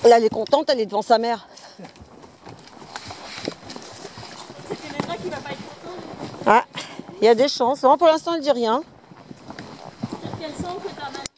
Là, elle est contente, elle est devant sa mère. C'est même là qu'il va pas être content. Ah, il y a des chances. Non, pour l'instant, elle dit rien. Quel sens que ta main